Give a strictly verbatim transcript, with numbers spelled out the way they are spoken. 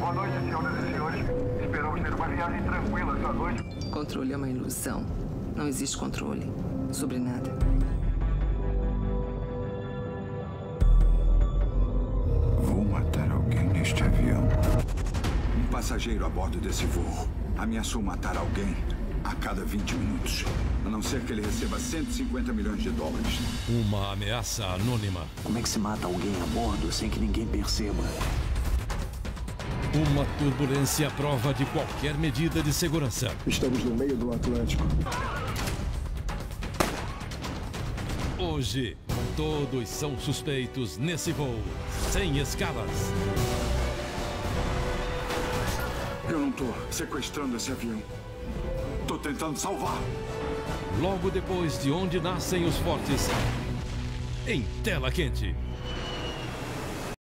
Boa noite, senhoras e senhores. Esperamos ter uma viagem tranquila essa noite. Controle é uma ilusão. Não existe controle sobre nada. Vou matar alguém neste avião. Um passageiro a bordo desse voo ameaçou matar alguém a cada vinte minutos. A não ser que ele receba cento e cinquenta milhões de dólares. Uma ameaça anônima. Como é que se mata alguém a bordo sem que ninguém perceba? Uma turbulência à prova de qualquer medida de segurança. Estamos no meio do Atlântico. Hoje, todos são suspeitos nesse voo, sem escalas. Eu não tô sequestrando esse avião. Tô tentando salvar. Logo depois de Onde Nascem os Fortes, em Tela Quente.